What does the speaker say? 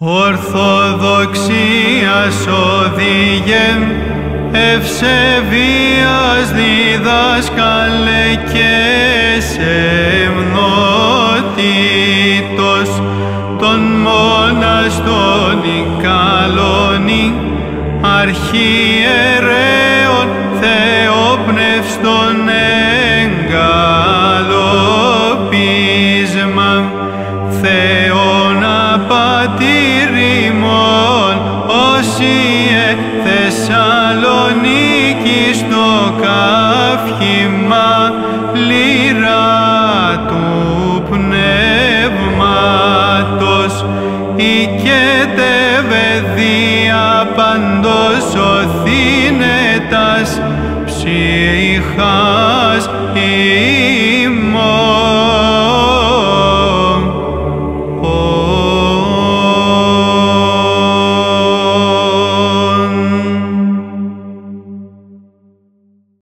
Ορθοδοξίας οδηγέ, ευσεβίας διδάσκαλε και σεμνότητος των μοναστών ικαλώνει, αρχιερέων θεόπνευστον εγκαλοπίσμα, Θεόν απατήριμον, όσιε Θεσσαλονίκη στο καύχημα λύρα του πνεύματος, οικέτευε δια παντός οθήνετας ψυχάς